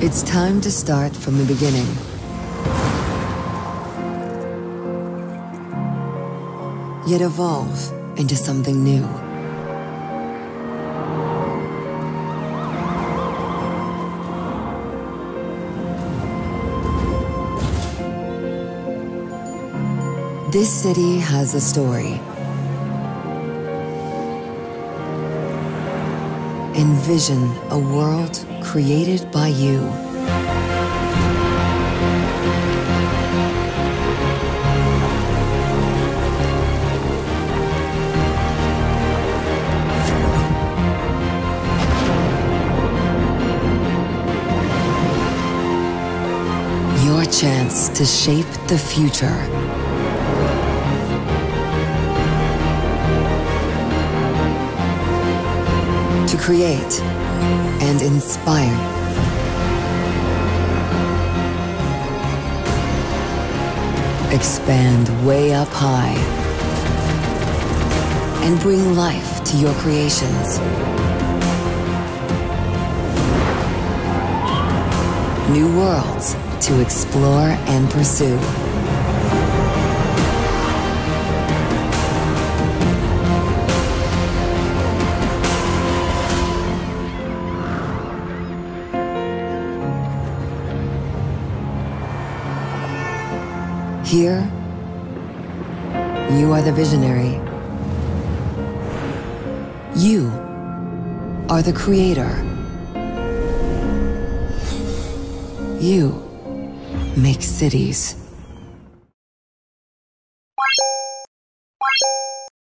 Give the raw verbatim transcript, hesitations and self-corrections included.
It's time to start from the beginning. Yet evolve into something new. This city has a story. Envision a world created by you. Your chance to shape the future. To create and inspire. Expand way up high and bring life to your creations. New worlds to explore and pursue. Here, you are the visionary. You are the creator. You make cities.